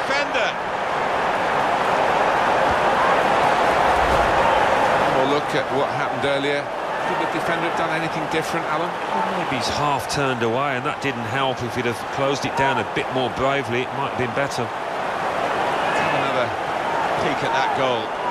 defender. Or look at what happened earlier. Could the defender have done anything different, Alan? Well, maybe he's half turned away, and that didn't help. If he'd have closed it down a bit more bravely, it might have been better. Let's have another peek at that goal.